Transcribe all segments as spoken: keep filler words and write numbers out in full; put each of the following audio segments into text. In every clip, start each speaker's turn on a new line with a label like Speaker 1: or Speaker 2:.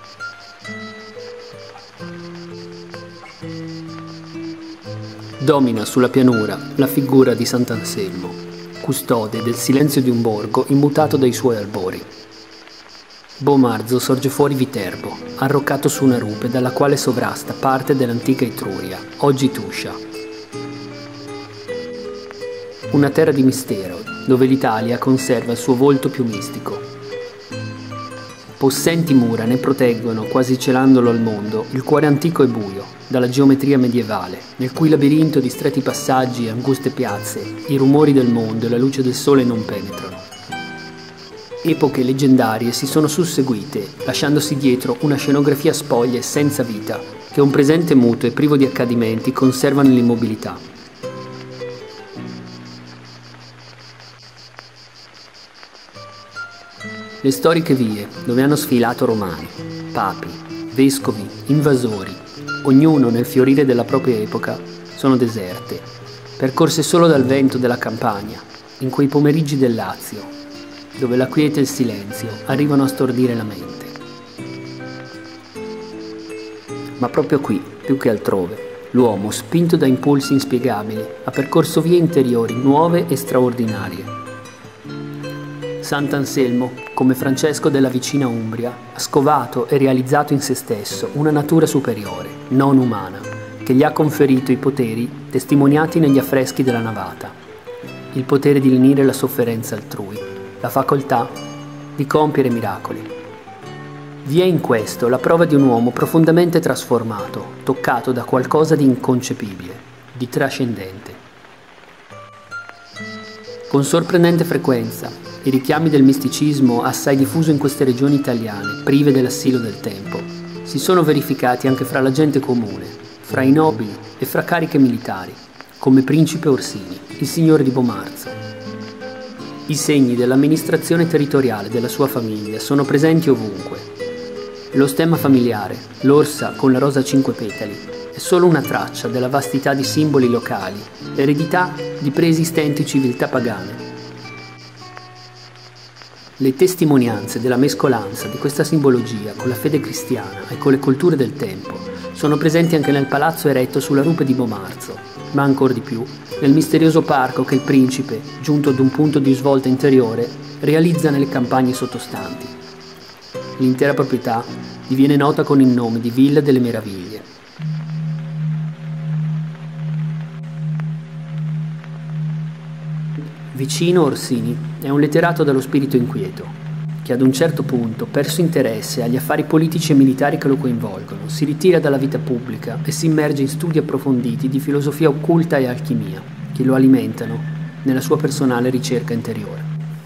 Speaker 1: Domina sulla pianura la figura di Sant'Anselmo, custode del silenzio di un borgo immutato dai suoi albori. Bomarzo sorge fuori Viterbo, arroccato su una rupe dalla quale sovrasta parte dell'antica Etruria, oggi Tuscia. Una terra di mistero, dove l'Italia conserva il suo volto più mistico. Possenti mura ne proteggono, quasi celandolo al mondo, il cuore antico e buio, dalla geometria medievale, nel cui labirinto di stretti passaggi e anguste piazze i rumori del mondo e la luce del sole non penetrano. Epoche leggendarie si sono susseguite, lasciandosi dietro una scenografia spoglia e senza vita, che un presente muto e privo di accadimenti conserva nell'immobilità. Le storiche vie dove hanno sfilato romani, papi, vescovi, invasori, ognuno nel fiorire della propria epoca, sono deserte, percorse solo dal vento della campagna, in quei pomeriggi del Lazio, dove la quiete e il silenzio arrivano a stordire la mente. Ma proprio qui, più che altrove, l'uomo, spinto da impulsi inspiegabili, ha percorso vie interiori nuove e straordinarie. Sant'Anselmo, come Francesco della vicina Umbria, ha scovato e realizzato in se stesso una natura superiore, non umana, che gli ha conferito i poteri testimoniati negli affreschi della navata, il potere di lenire la sofferenza altrui, la facoltà di compiere miracoli. Vi è in questo la prova di un uomo profondamente trasformato, toccato da qualcosa di inconcepibile, di trascendente. Con sorprendente frequenza, i richiami del misticismo assai diffuso in queste regioni italiane, prive dell'assillo del tempo, si sono verificati anche fra la gente comune, fra i nobili e fra cariche militari, come Principe Orsini, il signore di Bomarzo. I segni dell'amministrazione territoriale della sua famiglia sono presenti ovunque. Lo stemma familiare, l'orsa con la rosa a cinque petali, è solo una traccia della vastità di simboli locali, eredità di preesistenti civiltà pagane. Le testimonianze della mescolanza di questa simbologia con la fede cristiana e con le culture del tempo sono presenti anche nel palazzo eretto sulla rupe di Bomarzo, ma ancor di più nel misterioso parco che il principe, giunto ad un punto di svolta interiore, realizza nelle campagne sottostanti. L'intera proprietà diviene nota con il nome di Villa delle Meraviglie. Vicino Orsini è un letterato dallo spirito inquieto, che ad un certo punto, perso interesse agli affari politici e militari che lo coinvolgono, si ritira dalla vita pubblica e si immerge in studi approfonditi di filosofia occulta e alchimia, che lo alimentano nella sua personale ricerca interiore.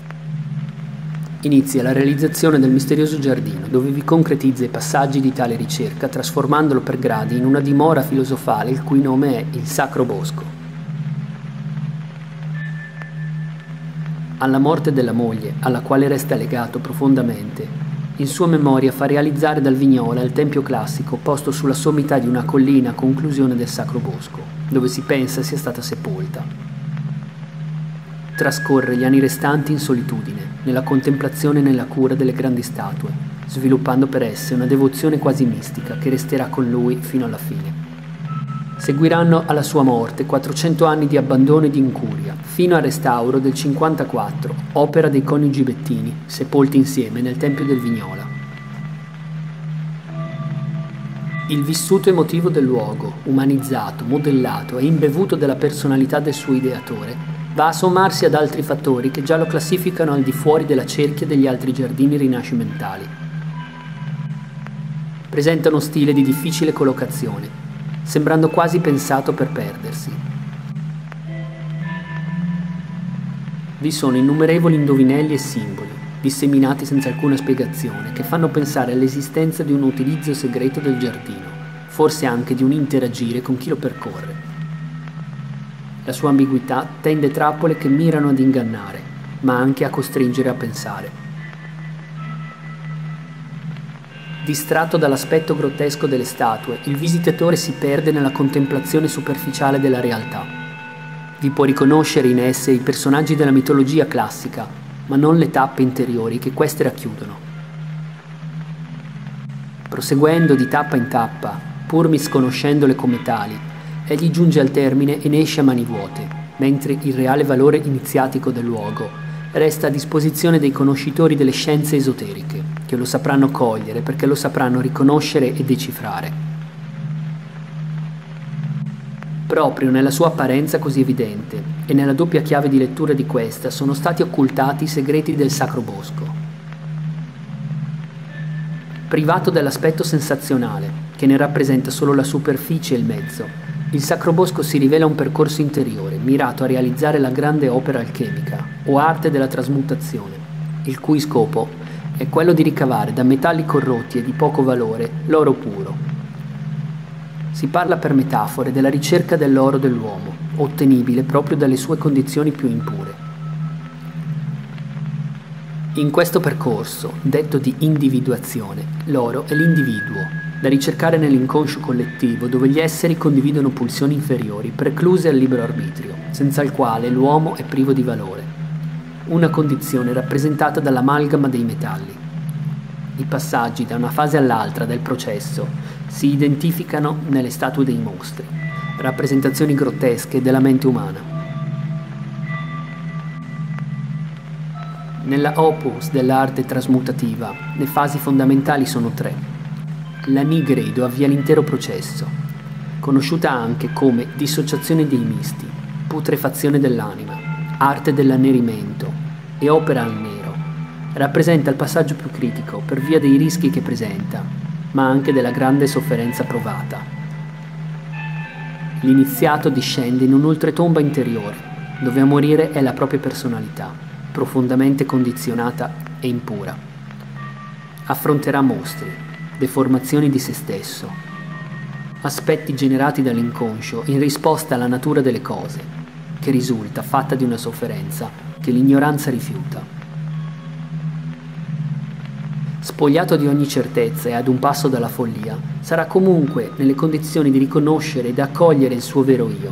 Speaker 1: Inizia la realizzazione del misterioso giardino, dove vi concretizza i passaggi di tale ricerca, trasformandolo per gradi in una dimora filosofale il cui nome è il Sacro Bosco. Alla morte della moglie, alla quale resta legato profondamente, in sua memoria fa realizzare dal Vignola il tempio classico posto sulla sommità di una collina a conclusione del Sacro Bosco, dove si pensa sia stata sepolta. Trascorre gli anni restanti in solitudine, nella contemplazione e nella cura delle grandi statue, sviluppando per esse una devozione quasi mistica che resterà con lui fino alla fine. Seguiranno alla sua morte quattrocento anni di abbandono e di incuria, fino al restauro del cinquantaquattro, opera dei coniugi Bettini, sepolti insieme nel Tempio del Vignola. Il vissuto emotivo del luogo, umanizzato, modellato e imbevuto della personalità del suo ideatore, va a sommarsi ad altri fattori che già lo classificano al di fuori della cerchia degli altri giardini rinascimentali. Presenta uno stile di difficile collocazione, sembrando quasi pensato per perdersi. Vi sono innumerevoli indovinelli e simboli, disseminati senza alcuna spiegazione, che fanno pensare all'esistenza di un utilizzo segreto del giardino, forse anche di un interagire con chi lo percorre. La sua ambiguità tende trappole che mirano ad ingannare, ma anche a costringere a pensare. Distratto dall'aspetto grottesco delle statue, il visitatore si perde nella contemplazione superficiale della realtà. Vi può riconoscere in esse i personaggi della mitologia classica, ma non le tappe interiori che queste racchiudono. Proseguendo di tappa in tappa, pur misconoscendole come tali, egli giunge al termine e ne esce a mani vuote, mentre il reale valore iniziatico del luogo resta a disposizione dei conoscitori delle scienze esoteriche, che lo sapranno cogliere perché lo sapranno riconoscere e decifrare. Proprio nella sua apparenza così evidente e nella doppia chiave di lettura di questa sono stati occultati i segreti del Sacro Bosco. Privato dell'aspetto sensazionale, che ne rappresenta solo la superficie e il mezzo, il Sacro Bosco si rivela un percorso interiore mirato a realizzare la grande opera alchemica o arte della trasmutazione, il cui scopo è quello di ricavare da metalli corrotti e di poco valore l'oro puro. Si parla per metafore della ricerca dell'oro dell'uomo, ottenibile proprio dalle sue condizioni più impure. In questo percorso, detto di individuazione, l'oro è l'individuo, da ricercare nell'inconscio collettivo dove gli esseri condividono pulsioni inferiori precluse al libero arbitrio, senza il quale l'uomo è privo di valore. Una condizione rappresentata dall'amalgama dei metalli. I passaggi da una fase all'altra del processo si identificano nelle statue dei mostri, rappresentazioni grottesche della mente umana. Nella opus dell'arte trasmutativa, le fasi fondamentali sono tre. La nigredo avvia l'intero processo, conosciuta anche come dissociazione dei misti, putrefazione dell'anima, arte dell'annerimento e opera al nero. Rappresenta il passaggio più critico per via dei rischi che presenta, ma anche della grande sofferenza provata. L'iniziato discende in un'oltretomba interiore, dove a morire è la propria personalità, profondamente condizionata e impura. Affronterà mostri, deformazioni di se stesso, aspetti generati dall'inconscio in risposta alla natura delle cose, che risulta fatta di una sofferenza che l'ignoranza rifiuta. Spogliato di ogni certezza e ad un passo dalla follia, sarà comunque nelle condizioni di riconoscere ed accogliere il suo vero io.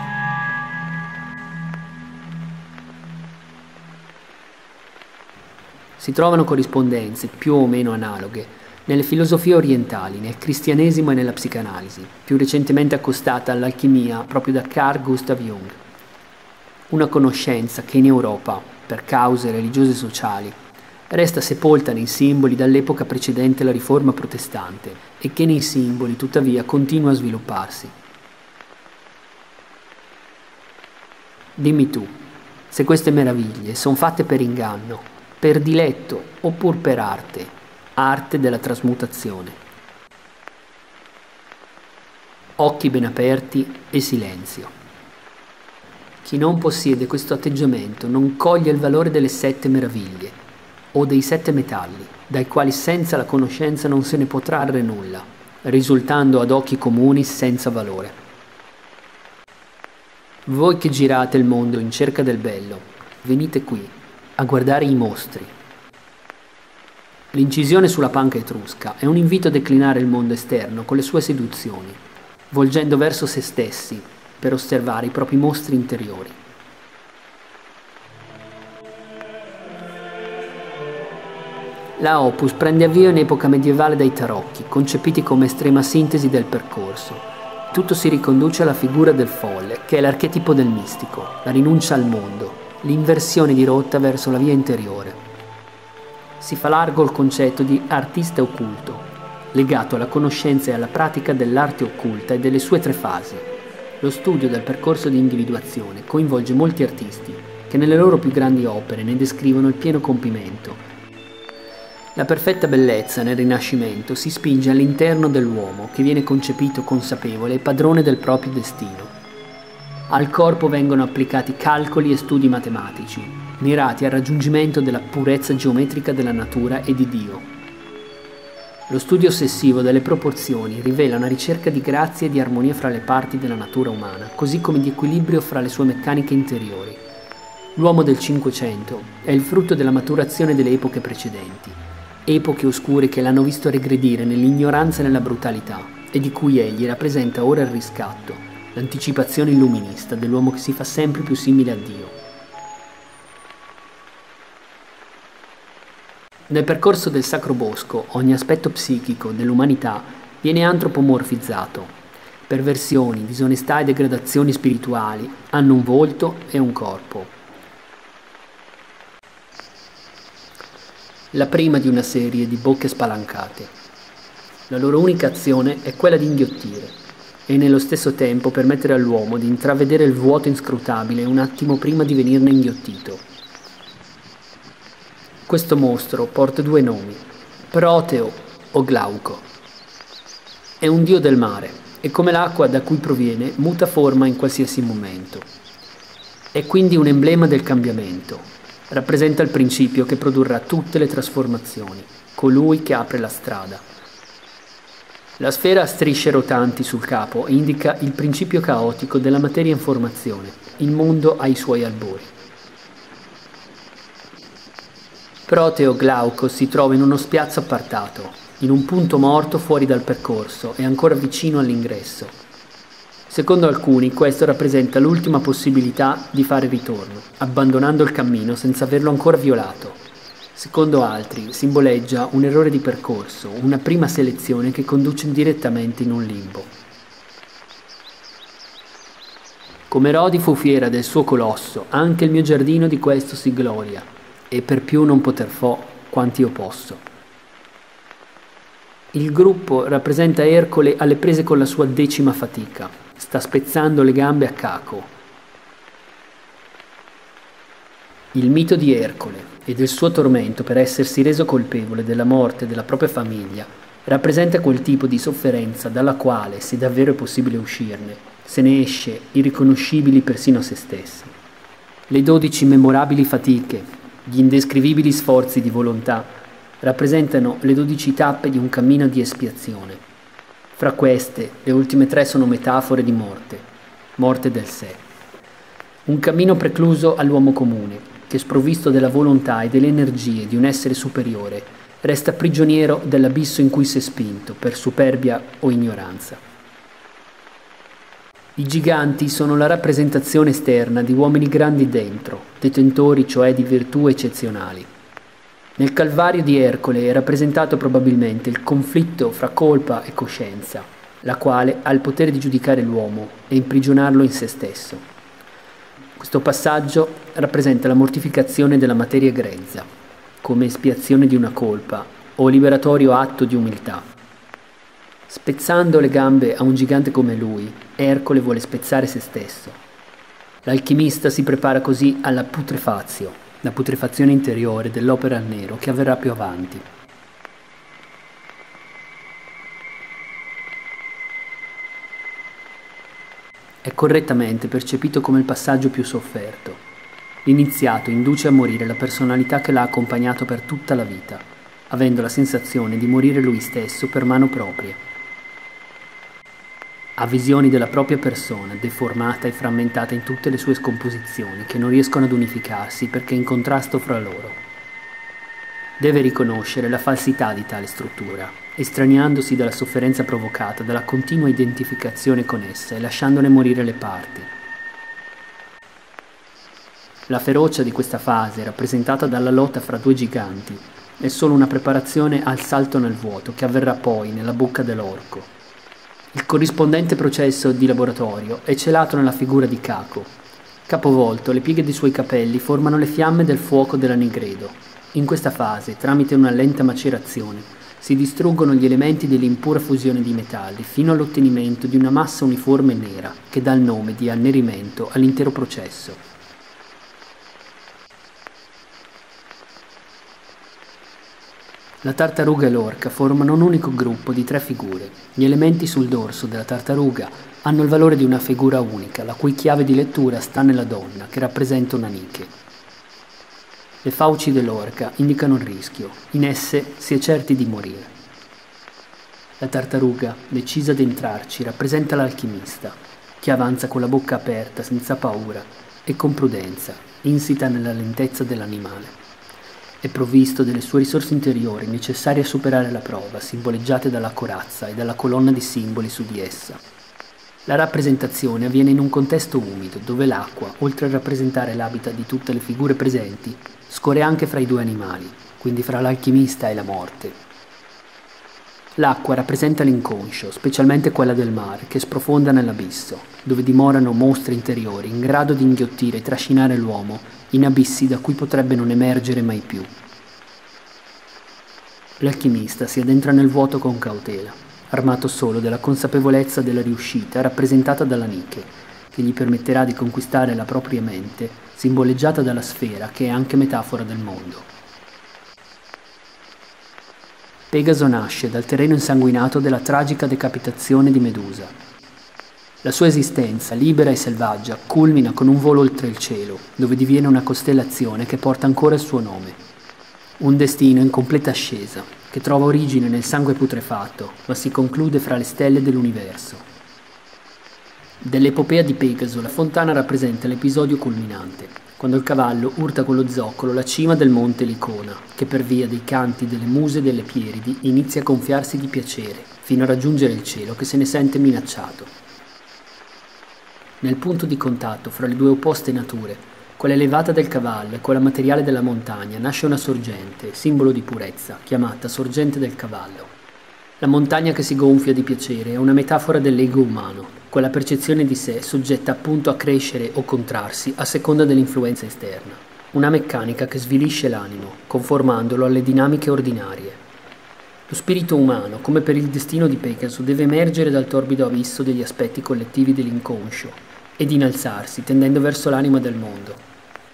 Speaker 1: Si trovano corrispondenze più o meno analoghe nelle filosofie orientali, nel cristianesimo e nella psicanalisi, più recentemente accostata all'alchimia proprio da Carl Gustav Jung. Una conoscenza che in Europa, per cause religiose e sociali, resta sepolta nei simboli dall'epoca precedente la riforma protestante e che nei simboli tuttavia continua a svilupparsi. Dimmi tu, se queste meraviglie sono fatte per inganno, per diletto oppure per arte, arte della trasmutazione. Occhi ben aperti e silenzio. Chi non possiede questo atteggiamento non coglie il valore delle sette meraviglie o dei sette metalli, dai quali senza la conoscenza non se ne può trarre nulla, risultando ad occhi comuni senza valore. Voi che girate il mondo in cerca del bello, venite qui a guardare i mostri. L'incisione sulla panca etrusca è un invito a declinare il mondo esterno con le sue seduzioni, volgendo verso se stessi per osservare i propri mostri interiori. La opus prende avvio in epoca medievale dai tarocchi, concepiti come estrema sintesi del percorso. Tutto si riconduce alla figura del folle, che è l'archetipo del mistico, la rinuncia al mondo, l'inversione di rotta verso la via interiore. Si fa largo il concetto di artista occulto, legato alla conoscenza e alla pratica dell'arte occulta e delle sue tre fasi. Lo studio del percorso di individuazione coinvolge molti artisti, che nelle loro più grandi opere ne descrivono il pieno compimento. La perfetta bellezza nel Rinascimento si spinge all'interno dell'uomo che viene concepito consapevole e padrone del proprio destino. Al corpo vengono applicati calcoli e studi matematici, mirati al raggiungimento della purezza geometrica della natura e di Dio. Lo studio ossessivo delle proporzioni rivela una ricerca di grazia e di armonia fra le parti della natura umana, così come di equilibrio fra le sue meccaniche interiori. L'uomo del Cinquecento è il frutto della maturazione delle epoche precedenti, epoche oscure che l'hanno visto regredire nell'ignoranza e nella brutalità, e di cui egli rappresenta ora il riscatto, l'anticipazione illuminista dell'uomo che si fa sempre più simile a Dio. Nel percorso del Sacro Bosco, ogni aspetto psichico dell'umanità viene antropomorfizzato. Perversioni, disonestà e degradazioni spirituali hanno un volto e un corpo. La prima di una serie di bocche spalancate. La loro unica azione è quella di inghiottire e nello stesso tempo permettere all'uomo di intravedere il vuoto inscrutabile un attimo prima di venirne inghiottito. Questo mostro porta due nomi, Proteo o Glauco. È un dio del mare e come l'acqua da cui proviene muta forma in qualsiasi momento. È quindi un emblema del cambiamento. Rappresenta il principio che produrrà tutte le trasformazioni, colui che apre la strada. La sfera a strisce rotanti sul capo indica il principio caotico della materia in formazione, il mondo ai suoi albori. Proteo Glauco si trova in uno spiazzo appartato, in un punto morto fuori dal percorso e ancora vicino all'ingresso. Secondo alcuni questo rappresenta l'ultima possibilità di fare ritorno, abbandonando il cammino senza averlo ancora violato. Secondo altri simboleggia un errore di percorso, una prima selezione che conduce direttamente in un limbo. Come Rodi fu fiera del suo colosso, anche il mio giardino di questo si gloria. E per più non poter fo quanti io posso. Il gruppo rappresenta Ercole alle prese con la sua decima fatica. Sta spezzando le gambe a Caco. Il mito di Ercole e del suo tormento per essersi reso colpevole della morte della propria famiglia rappresenta quel tipo di sofferenza dalla quale, se davvero è possibile uscirne, se ne esce irriconoscibili persino a se stessi. Le dodici memorabili fatiche, gli indescrivibili sforzi di volontà rappresentano le dodici tappe di un cammino di espiazione. Fra queste, le ultime tre sono metafore di morte, morte del sé. Un cammino precluso all'uomo comune, che sprovvisto della volontà e delle energie di un essere superiore, resta prigioniero dell'abisso in cui si è spinto per superbia o ignoranza. I giganti sono la rappresentazione esterna di uomini grandi dentro, detentori cioè di virtù eccezionali. Nel Calvario di Ercole è rappresentato probabilmente il conflitto fra colpa e coscienza, la quale ha il potere di giudicare l'uomo e imprigionarlo in se stesso. Questo passaggio rappresenta la mortificazione della materia grezza, come espiazione di una colpa o liberatorio atto di umiltà. Spezzando le gambe a un gigante come lui, Ercole vuole spezzare se stesso. L'alchimista si prepara così alla putrefazio, la putrefazione interiore dell'opera al nero che avverrà più avanti. È correttamente percepito come il passaggio più sofferto. L'iniziato induce a morire la personalità che l'ha accompagnato per tutta la vita, avendo la sensazione di morire lui stesso per mano propria. Ha visioni della propria persona, deformata e frammentata in tutte le sue scomposizioni, che non riescono ad unificarsi perché in contrasto fra loro. Deve riconoscere la falsità di tale struttura, estraniandosi dalla sofferenza provocata dalla continua identificazione con essa e lasciandone morire le parti. La ferocia di questa fase, rappresentata dalla lotta fra due giganti, è solo una preparazione al salto nel vuoto che avverrà poi nella bocca dell'orco. Il corrispondente processo di laboratorio è celato nella figura di Caco. Capovolto, le pieghe dei suoi capelli formano le fiamme del fuoco della Nigredo. In questa fase, tramite una lenta macerazione, si distruggono gli elementi dell'impura fusione di metalli fino all'ottenimento di una massa uniforme nera che dà il nome di annerimento all'intero processo. La tartaruga e l'orca formano un unico gruppo di tre figure. Gli elementi sul dorso della tartaruga hanno il valore di una figura unica, la cui chiave di lettura sta nella donna, che rappresenta una Nike. Le fauci dell'orca indicano il rischio, in esse si è certi di morire. La tartaruga, decisa ad entrarci, rappresenta l'alchimista, che avanza con la bocca aperta, senza paura e con prudenza, insita nella lentezza dell'animale. È provvisto delle sue risorse interiori necessarie a superare la prova, simboleggiate dalla corazza e dalla colonna di simboli su di essa. La rappresentazione avviene in un contesto umido, dove l'acqua, oltre a rappresentare l'habitat di tutte le figure presenti, scorre anche fra i due animali, quindi fra l'alchimista e la morte. L'acqua rappresenta l'inconscio, specialmente quella del mare, che sprofonda nell'abisso, dove dimorano mostri interiori in grado di inghiottire e trascinare l'uomo in abissi da cui potrebbe non emergere mai più. L'alchimista si addentra nel vuoto con cautela, armato solo della consapevolezza della riuscita rappresentata dalla Nike, che gli permetterà di conquistare la propria mente, simboleggiata dalla sfera che è anche metafora del mondo. Pegaso nasce dal terreno insanguinato della tragica decapitazione di Medusa. La sua esistenza, libera e selvaggia, culmina con un volo oltre il cielo, dove diviene una costellazione che porta ancora il suo nome. Un destino in completa ascesa, che trova origine nel sangue putrefatto, ma si conclude fra le stelle dell'universo. Dell'epopea di Pegaso, la fontana rappresenta l'episodio culminante, quando il cavallo urta con lo zoccolo la cima del monte Licona, che per via dei canti delle muse delle Pieridi inizia a gonfiarsi di piacere, fino a raggiungere il cielo che se ne sente minacciato. Nel punto di contatto fra le due opposte nature, quella elevata del cavallo e quella materiale della montagna, nasce una sorgente, simbolo di purezza, chiamata sorgente del cavallo. La montagna che si gonfia di piacere è una metafora dell'ego umano, quella percezione di sé soggetta appunto a crescere o contrarsi a seconda dell'influenza esterna. Una meccanica che svilisce l'animo, conformandolo alle dinamiche ordinarie. Lo spirito umano, come per il destino di Pegaso, deve emergere dal torbido abisso degli aspetti collettivi dell'inconscio ed innalzarsi, tendendo verso l'anima del mondo.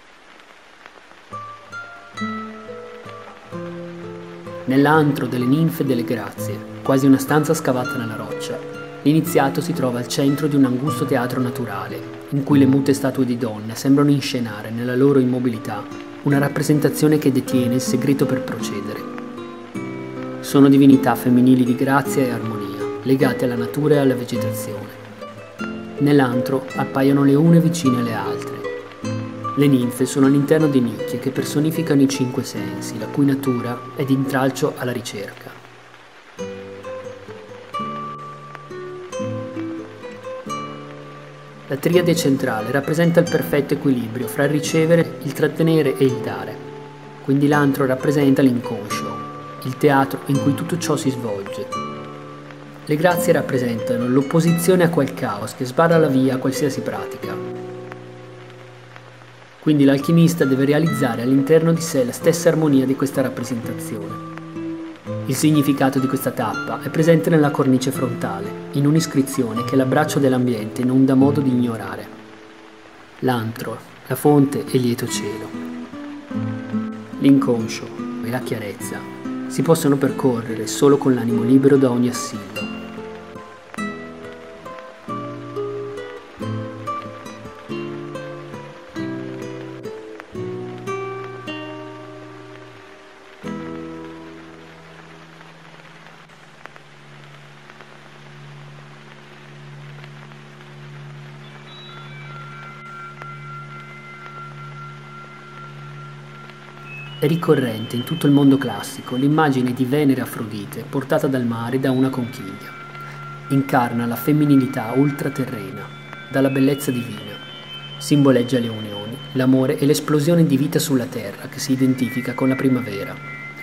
Speaker 1: Nell'antro delle ninfe e delle grazie, quasi una stanza scavata nella roccia, l'iniziato si trova al centro di un angusto teatro naturale, in cui le mute statue di donne sembrano inscenare nella loro immobilità una rappresentazione che detiene il segreto per procedere. Sono divinità femminili di grazia e armonia, legate alla natura e alla vegetazione. Nell'antro appaiono le une vicine alle altre. Le ninfe sono all'interno di nicchie che personificano i cinque sensi, la cui natura è di intralcio alla ricerca. La triade centrale rappresenta il perfetto equilibrio fra il ricevere, il trattenere e il dare. Quindi l'antro rappresenta l'inconscio, il teatro in cui tutto ciò si svolge. Le grazie rappresentano l'opposizione a quel caos che sbarra la via a qualsiasi pratica. Quindi l'alchimista deve realizzare all'interno di sé la stessa armonia di questa rappresentazione. Il significato di questa tappa è presente nella cornice frontale, in un'iscrizione che l'abbraccio dell'ambiente non dà modo di ignorare. L'antro, la fonte e il lieto cielo. L'inconscio e la chiarezza si possono percorrere solo con l'animo libero da ogni assillo. È ricorrente in tutto il mondo classico l'immagine di Venere Afrodite portata dal mare da una conchiglia. Incarna la femminilità ultraterrena, dalla bellezza divina. Simboleggia le unioni, l'amore e l'esplosione di vita sulla terra che si identifica con la primavera.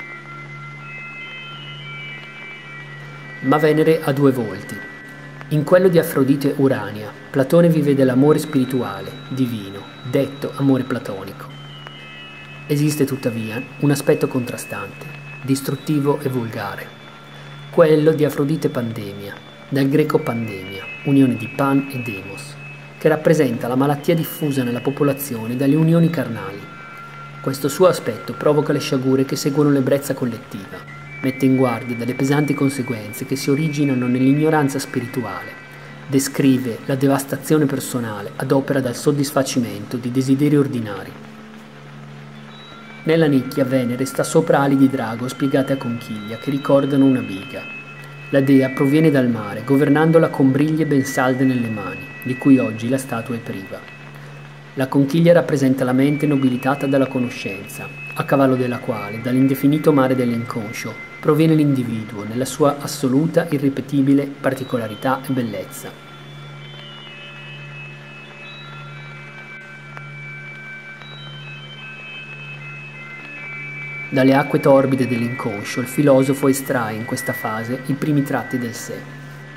Speaker 1: Ma Venere ha due volti. In quello di Afrodite Urania, Platone vi vede l'amore spirituale, divino, detto amore platonico. Esiste tuttavia un aspetto contrastante, distruttivo e volgare, quello di Afrodite Pandemia, dal greco pandemia, unione di pan e demos, che rappresenta la malattia diffusa nella popolazione dalle unioni carnali. Questo suo aspetto provoca le sciagure che seguono l'ebbrezza collettiva, mette in guardia dalle pesanti conseguenze che si originano nell'ignoranza spirituale, descrive la devastazione personale ad opera dal soddisfacimento di desideri ordinari. Nella nicchia Venere sta sopra ali di drago spiegate a conchiglia che ricordano una biga. La dea proviene dal mare, governandola con briglie ben salde nelle mani, di cui oggi la statua è priva. La conchiglia rappresenta la mente nobilitata dalla conoscenza, a cavallo della quale, dall'indefinito mare dell'inconscio, proviene l'individuo nella sua assoluta, irripetibile particolarità e bellezza. Dalle acque torbide dell'inconscio il filosofo estrae in questa fase i primi tratti del sé.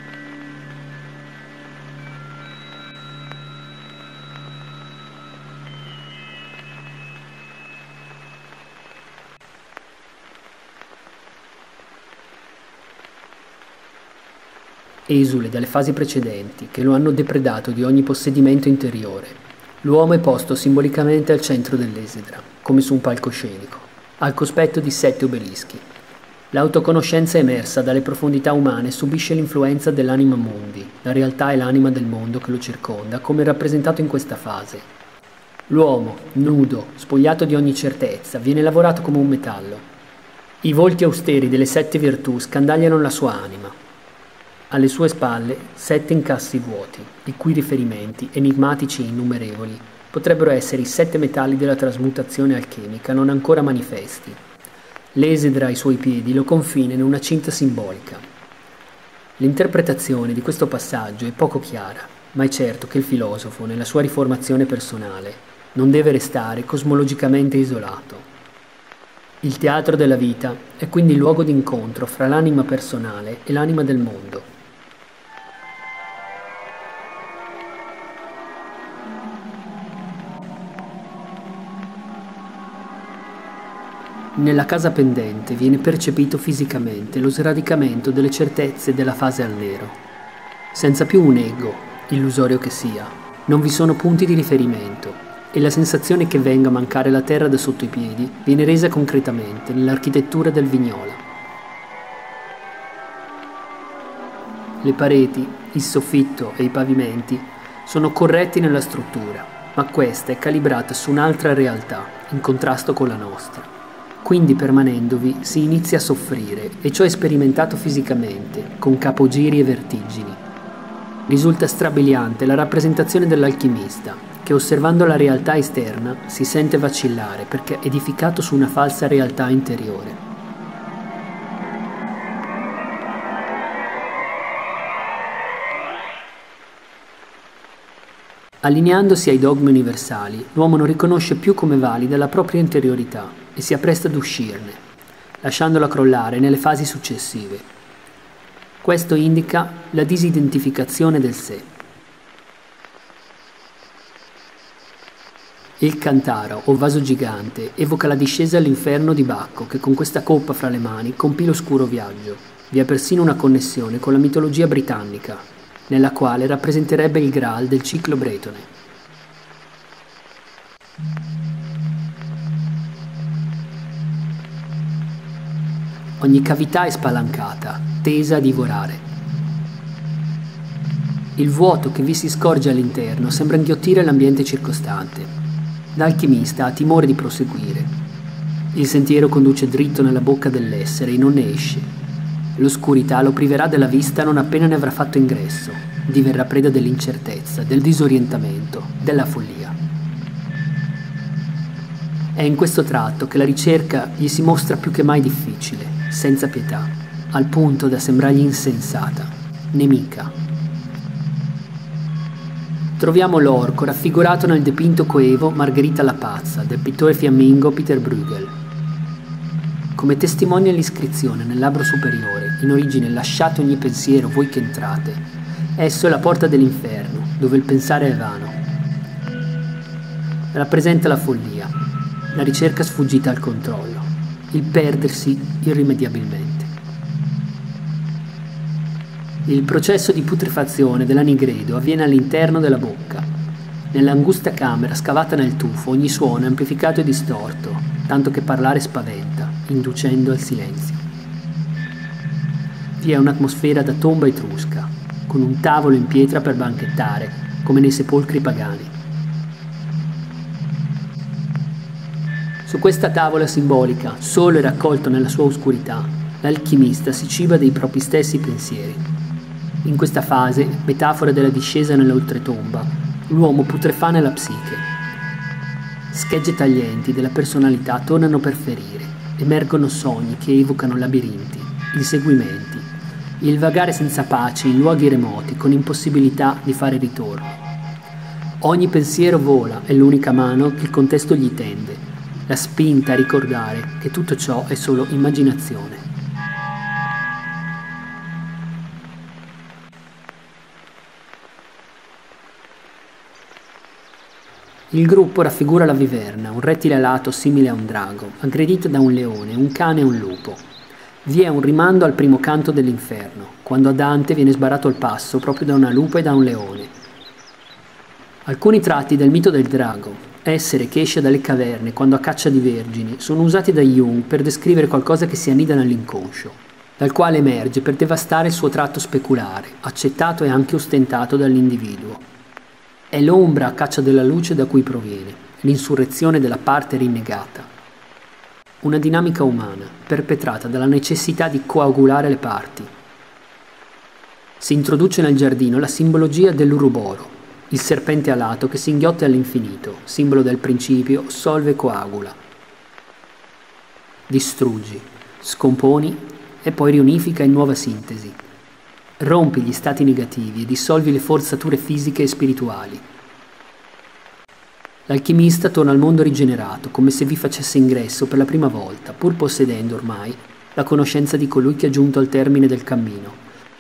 Speaker 1: Esule dalle fasi precedenti che lo hanno depredato di ogni possedimento interiore, l'uomo è posto simbolicamente al centro dell'esedra, come su un palcoscenico, al cospetto di sette obelischi. L'autoconoscenza emersa dalle profondità umane subisce l'influenza dell'anima mundi, la realtà e l'anima del mondo che lo circonda, come rappresentato in questa fase. L'uomo, nudo, spogliato di ogni certezza, viene lavorato come un metallo. I volti austeri delle sette virtù scandagliano la sua anima. Alle sue spalle sette incassi vuoti, i cui riferimenti, enigmatici e innumerevoli, potrebbero essere i sette metalli della trasmutazione alchemica non ancora manifesti. L'esedra ai suoi piedi lo confina in una cinta simbolica. L'interpretazione di questo passaggio è poco chiara, ma è certo che il filosofo, nella sua riformazione personale, non deve restare cosmologicamente isolato. Il teatro della vita è quindi il luogo d'incontro fra l'anima personale e l'anima del mondo. Nella casa pendente viene percepito fisicamente lo sradicamento delle certezze della fase al nero. Senza più un ego, illusorio che sia, non vi sono punti di riferimento e la sensazione che venga a mancare la terra da sotto i piedi viene resa concretamente nell'architettura del Vignola. Le pareti, il soffitto e i pavimenti sono corretti nella struttura, ma questa è calibrata su un'altra realtà, in contrasto con la nostra. Quindi permanendovi si inizia a soffrire e ciò è sperimentato fisicamente, con capogiri e vertigini. Risulta strabiliante la rappresentazione dell'alchimista, che osservando la realtà esterna si sente vacillare perché è edificato su una falsa realtà interiore. Allineandosi ai dogmi universali, l'uomo non riconosce più come valida la propria interiorità e si appresta ad uscirne, lasciandola crollare nelle fasi successive. Questo indica la disidentificazione del sé. Il cantaro o vaso gigante evoca la discesa all'inferno di Bacco che con questa coppa fra le mani compì l'oscuro viaggio. Vi è persino una connessione con la mitologia britannica, nella quale rappresenterebbe il Graal del ciclo bretone. Ogni cavità è spalancata, tesa a divorare. Il vuoto che vi si scorge all'interno sembra inghiottire l'ambiente circostante. L'alchimista ha timore di proseguire. Il sentiero conduce dritto nella bocca dell'essere e non ne esce. L'oscurità lo priverà della vista non appena ne avrà fatto ingresso. Diverrà preda dell'incertezza, del disorientamento, della follia. È in questo tratto che la ricerca gli si mostra più che mai difficile, senza pietà, al punto da sembrargli insensata, nemica. Troviamo l'orco raffigurato nel dipinto coevo Margherita la pazza del pittore fiammingo Peter Bruegel. Come testimonia l'iscrizione nel labbro superiore, in origine lasciate ogni pensiero voi che entrate, esso è la porta dell'inferno, dove il pensare è vano. Rappresenta la follia, la ricerca sfuggita al controllo, il perdersi irrimediabilmente. Il processo di putrefazione dell'anigredo avviene all'interno della bocca. Nell'angusta camera scavata nel tufo ogni suono è amplificato e distorto, tanto che parlare spaventa, inducendo al silenzio. Vi è un'atmosfera da tomba etrusca, con un tavolo in pietra per banchettare, come nei sepolcri pagani. Su questa tavola simbolica, solo e raccolto nella sua oscurità, l'alchimista si ciba dei propri stessi pensieri. In questa fase, metafora della discesa nell'oltretomba, l'uomo putrefà nella psiche. Schegge taglienti della personalità tornano per ferire, emergono sogni che evocano labirinti, inseguimenti, il vagare senza pace in luoghi remoti con impossibilità di fare ritorno. Ogni pensiero vola, è l'unica mano che il contesto gli tende. la spinta a ricordare che tutto ciò è solo immaginazione. Il gruppo raffigura la viverna, un rettile alato simile a un drago, aggredito da un leone, un cane e un lupo. Vi è un rimando al primo canto dell'inferno, quando a Dante viene sbarato il passo proprio da una lupa e da un leone. Alcuni tratti del mito del drago, essere che esce dalle caverne quando a caccia di vergini, sono usati da Jung per descrivere qualcosa che si annida nell'inconscio, dal quale emerge per devastare il suo tratto speculare, accettato e anche ostentato dall'individuo. È l'ombra a caccia della luce da cui proviene, l'insurrezione della parte rinnegata. Una dinamica umana, perpetrata dalla necessità di coagulare le parti. Si introduce nel giardino la simbologia dell'Uruboro, il serpente alato che singhiotte all'infinito, simbolo del principio solve coagula. Distruggi, scomponi e poi riunifica in nuova sintesi. Rompi gli stati negativi e dissolvi le forzature fisiche e spirituali. L'alchimista torna al mondo rigenerato, come se vi facesse ingresso per la prima volta, pur possedendo ormai la conoscenza di colui che ha giunto al termine del cammino.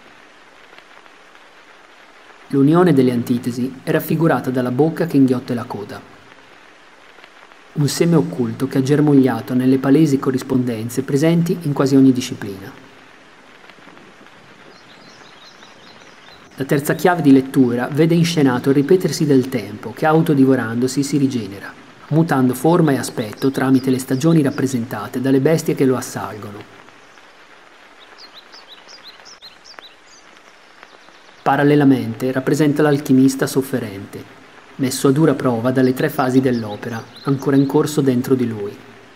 Speaker 1: L'unione delle antitesi è raffigurata dalla bocca che inghiotte la coda. Un seme occulto che ha germogliato nelle palesi corrispondenze presenti in quasi ogni disciplina. La terza chiave di lettura vede inscenato il ripetersi del tempo che autodivorandosi si rigenera, mutando forma e aspetto tramite le stagioni rappresentate dalle bestie che lo assalgono. Parallelamente rappresenta l'alchimista sofferente, messo a dura prova dalle tre fasi dell'opera, ancora in corso dentro di lui.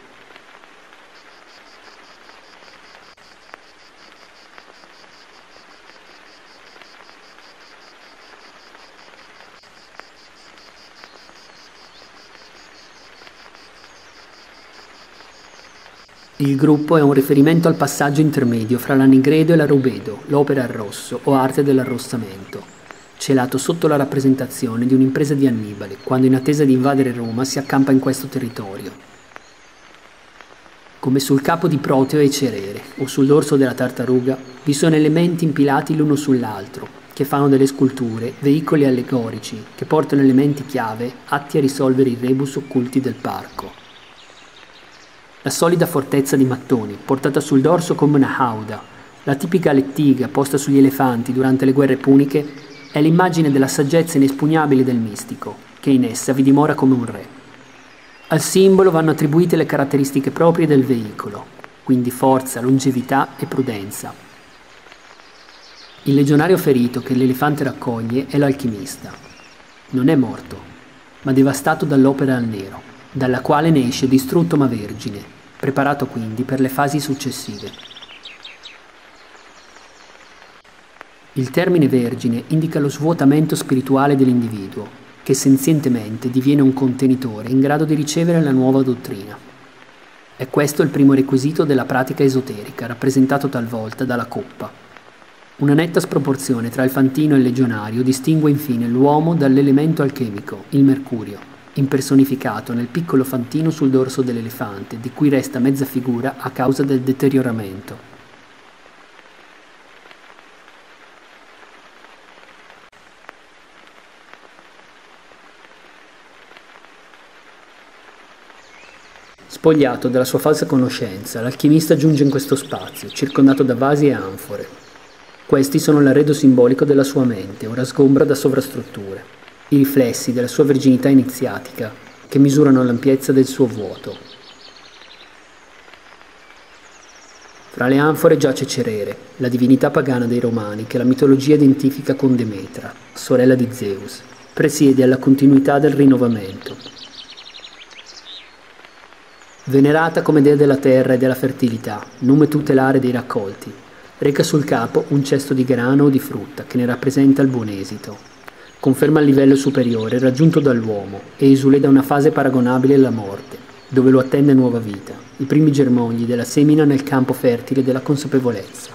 Speaker 1: Il gruppo è un riferimento al passaggio intermedio fra la Nigredo e la Rubedo, l'opera al rosso o arte dell'arrossamento, celato sotto la rappresentazione di un'impresa di Annibale, quando in attesa di invadere Roma si accampa in questo territorio. Come sul capo di Proteo e Cerere, o sul dorso della tartaruga, vi sono elementi impilati l'uno sull'altro, che fanno delle sculture veicoli allegorici che portano elementi chiave atti a risolvere i rebus occulti del parco. La solida fortezza di mattoni, portata sul dorso come una hauda, la tipica lettiga posta sugli elefanti durante le guerre puniche, è l'immagine della saggezza inespugnabile del mistico, che in essa vi dimora come un re. Al simbolo vanno attribuite le caratteristiche proprie del veicolo, quindi forza, longevità e prudenza. Il legionario ferito che l'elefante raccoglie è l'alchimista. Non è morto, ma devastato dall'opera al nero, dalla quale ne esce distrutto ma vergine, preparato quindi per le fasi successive. Il termine vergine indica lo svuotamento spirituale dell'individuo, che senzientemente diviene un contenitore in grado di ricevere la nuova dottrina. È questo il primo requisito della pratica esoterica, rappresentato talvolta dalla coppa. Una netta sproporzione tra il fantino e il legionario distingue infine l'uomo dall'elemento alchemico, il mercurio, impersonificato nel piccolo fantino sul dorso dell'elefante, di cui resta mezza figura a causa del deterioramento. Spogliato della sua falsa conoscenza, l'alchimista giunge in questo spazio, circondato da vasi e anfore. Questi sono l'arredo simbolico della sua mente, ora sgombra da sovrastrutture. I riflessi della sua virginità iniziatica, che misurano l'ampiezza del suo vuoto. Fra le anfore giace Cerere, la divinità pagana dei Romani che la mitologia identifica con Demetra, sorella di Zeus, presiede alla continuità del rinnovamento. Venerata come dea della terra e della fertilità, nome tutelare dei raccolti, reca sul capo un cesto di grano o di frutta che ne rappresenta il buon esito. Conferma il livello superiore raggiunto dall'uomo e esule da una fase paragonabile alla morte, dove lo attende nuova vita, i primi germogli della semina nel campo fertile della consapevolezza.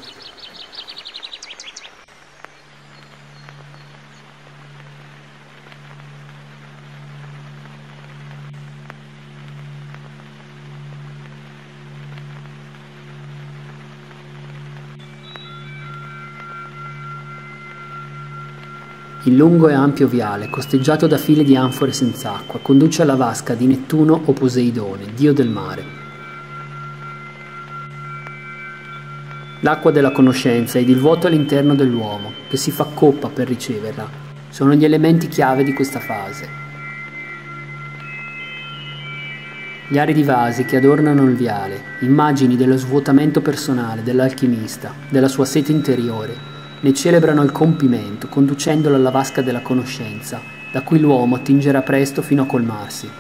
Speaker 1: Il lungo e ampio viale, costeggiato da file di anfore senza acqua, conduce alla vasca di Nettuno o Poseidone, dio del mare. L'acqua della conoscenza ed il vuoto all'interno dell'uomo, che si fa coppa per riceverla, sono gli elementi chiave di questa fase. Gli aridi vasi che adornano il viale, immagini dello svuotamento personale dell'alchimista, della sua sete interiore, ne celebrano il compimento, conducendolo alla vasca della conoscenza, da cui l'uomo attingerà presto fino a colmarsi.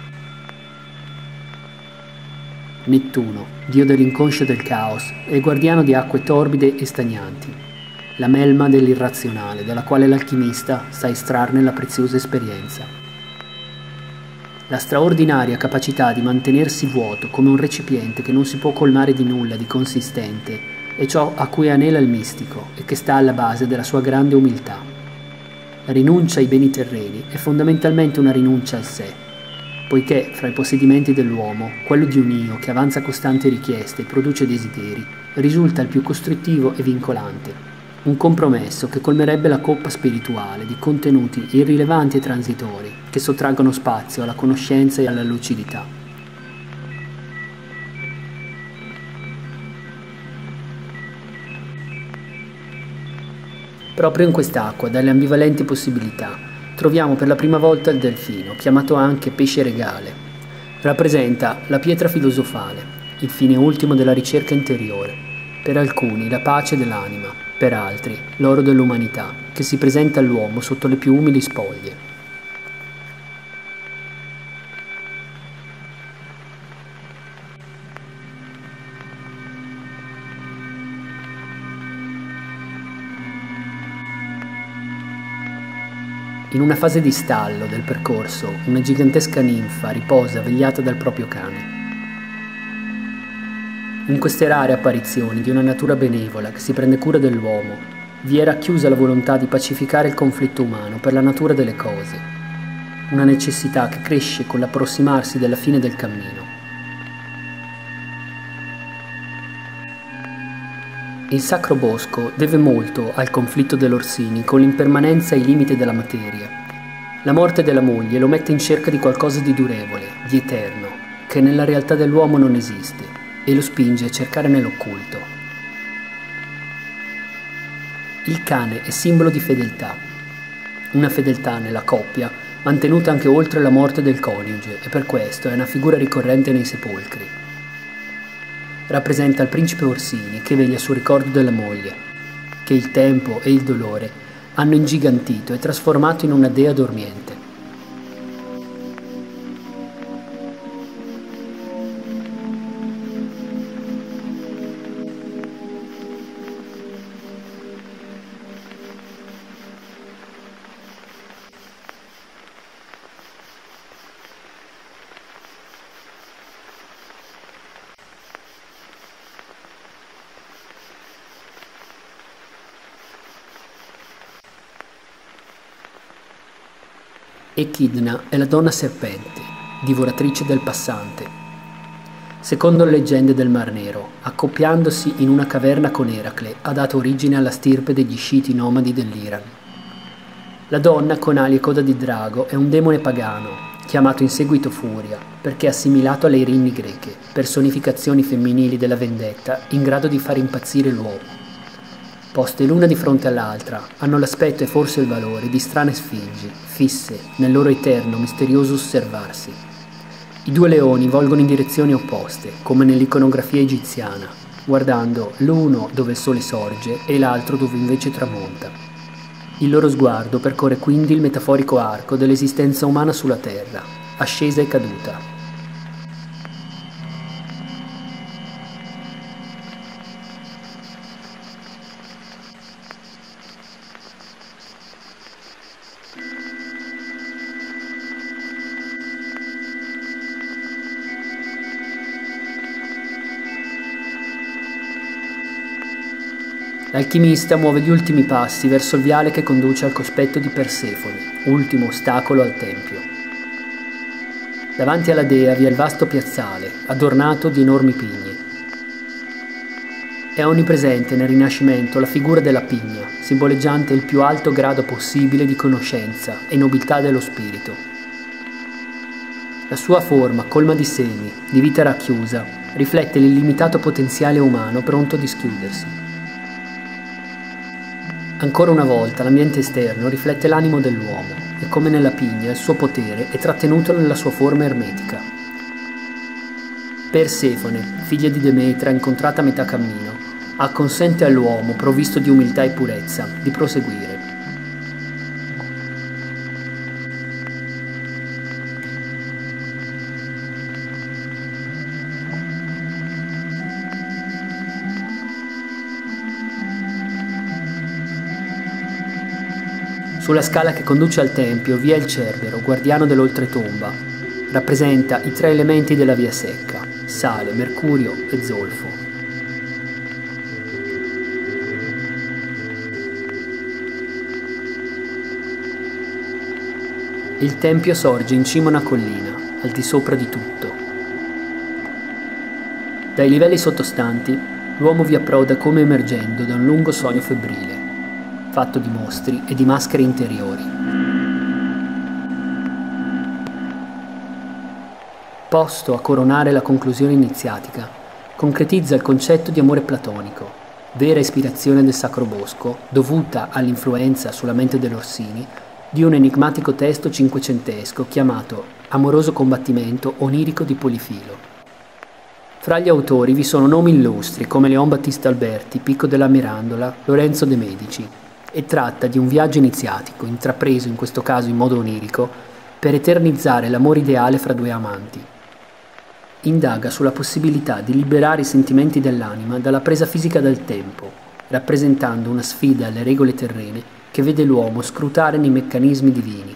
Speaker 1: Nettuno, dio dell'inconscio e del caos, è guardiano di acque torbide e stagnanti, la melma dell'irrazionale, dalla quale l'alchimista sa estrarne la preziosa esperienza. La straordinaria capacità di mantenersi vuoto come un recipiente che non si può colmare di nulla di consistente è ciò a cui anela il mistico e che sta alla base della sua grande umiltà. La rinuncia ai beni terreni è fondamentalmente una rinuncia al sé, poiché fra i possedimenti dell'uomo, quello di un io che avanza costanti richieste e produce desideri, risulta il più costrittivo e vincolante, un compromesso che colmerebbe la coppa spirituale di contenuti irrilevanti e transitori che sottraggono spazio alla conoscenza e alla lucidità. Proprio in quest'acqua, dalle ambivalenti possibilità, troviamo per la prima volta il delfino, chiamato anche pesce regale. Rappresenta la pietra filosofale, il fine ultimo della ricerca interiore, per alcuni la pace dell'anima, per altri l'oro dell'umanità, che si presenta all'uomo sotto le più umili spoglie. In una fase di stallo del percorso, una gigantesca ninfa riposa vegliata dal proprio cane. In queste rare apparizioni di una natura benevola che si prende cura dell'uomo, vi è racchiusa la volontà di pacificare il conflitto umano per la natura delle cose, una necessità che cresce con l'approssimarsi della fine del cammino. Il Sacro Bosco deve molto al conflitto dell'Orsini con l'impermanenza ai limiti della materia. La morte della moglie lo mette in cerca di qualcosa di durevole, di eterno, che nella realtà dell'uomo non esiste, e lo spinge a cercare nell'occulto. Il cane è simbolo di fedeltà, una fedeltà nella coppia, mantenuta anche oltre la morte del coniuge, e per questo è una figura ricorrente nei sepolcri. Rappresenta il principe Orsini che veglia sul ricordo della moglie, che il tempo e il dolore hanno ingigantito e trasformato in una dea dormiente. Echidna è la donna serpente, divoratrice del passante. Secondo le leggende del Mar Nero, accoppiandosi in una caverna con Eracle, ha dato origine alla stirpe degli sciti nomadi dell'Iran. La donna con ali e coda di drago è un demone pagano, chiamato in seguito Furia, perché assimilato alle Irini greche, personificazioni femminili della vendetta in grado di far impazzire l'uomo. Poste l'una di fronte all'altra, hanno l'aspetto e forse il valore di strane sfingi, fisse nel loro eterno, misterioso osservarsi. I due leoni volgono in direzioni opposte, come nell'iconografia egiziana, guardando l'uno dove il sole sorge e l'altro dove invece tramonta. Il loro sguardo percorre quindi il metaforico arco dell'esistenza umana sulla terra, ascesa e caduta. L'alchimista muove gli ultimi passi verso il viale che conduce al cospetto di Persefone, ultimo ostacolo al tempio. Davanti alla dea vi è il vasto piazzale, adornato di enormi pini. È onnipresente nel Rinascimento la figura della pigna, simboleggiante il più alto grado possibile di conoscenza e nobiltà dello spirito. La sua forma, colma di semi, di vita racchiusa, riflette l'illimitato potenziale umano pronto a dischiudersi. Ancora una volta l'ambiente esterno riflette l'animo dell'uomo e come nella pigna il suo potere è trattenuto nella sua forma ermetica. Persefone, figlia di Demetra incontrata a metà cammino, acconsente all'uomo provvisto di umiltà e purezza di proseguire. Sulla scala che conduce al tempio vi è il Cerbero, guardiano dell'oltretomba. Rappresenta i tre elementi della via secca: sale, mercurio e zolfo. Il tempio sorge in cima a una collina, al di sopra di tutto. Dai livelli sottostanti, l'uomo vi approda come emergendo da un lungo sogno febbrile, fatto di mostri e di maschere interiori. Posto a coronare la conclusione iniziatica, concretizza il concetto di amore platonico, vera ispirazione del Sacro Bosco, dovuta all'influenza sulla mente dell'Orsini di un enigmatico testo cinquecentesco chiamato Amoroso combattimento onirico di Polifilo. Fra gli autori vi sono nomi illustri come Leon Battista Alberti, Pico della Mirandola, Lorenzo de' Medici, e tratta di un viaggio iniziatico, intrapreso in questo caso in modo onirico, per eternizzare l'amore ideale fra due amanti. Indaga sulla possibilità di liberare i sentimenti dell'anima dalla presa fisica del tempo, rappresentando una sfida alle regole terrene che vede l'uomo scrutare nei meccanismi divini.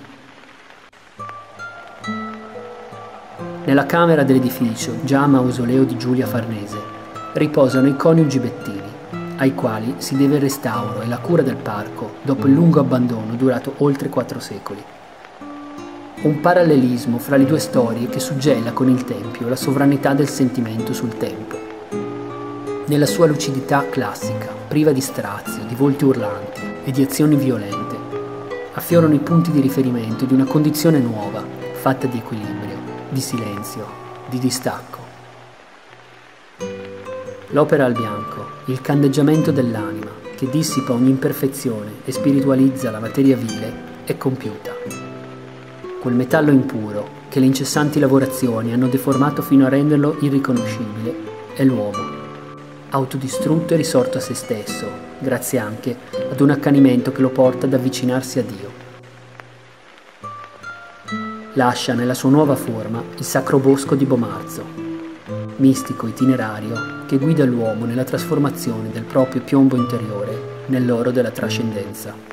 Speaker 1: Nella camera dell'edificio, già mausoleo di Giulia Farnese, riposano i coniugi Bettini, ai quali si deve il restauro e la cura del parco dopo il lungo abbandono durato oltre quattro secoli. Un parallelismo fra le due storie che suggella con il tempio la sovranità del sentimento sul tempo. Nella sua lucidità classica, priva di strazio, di volti urlanti e di azioni violente, affiorano i punti di riferimento di una condizione nuova, fatta di equilibrio, di silenzio, di distacco. L'opera al bianco, il candeggiamento dell'anima, che dissipa ogni imperfezione e spiritualizza la materia vile, è compiuta. Quel metallo impuro che le incessanti lavorazioni hanno deformato fino a renderlo irriconoscibile è l'uomo, autodistrutto e risorto a se stesso, grazie anche ad un accanimento che lo porta ad avvicinarsi a Dio. Lascia nella sua nuova forma il Sacro Bosco di Bomarzo, mistico itinerario che guida l'uomo nella trasformazione del proprio piombo interiore nell'oro della trascendenza.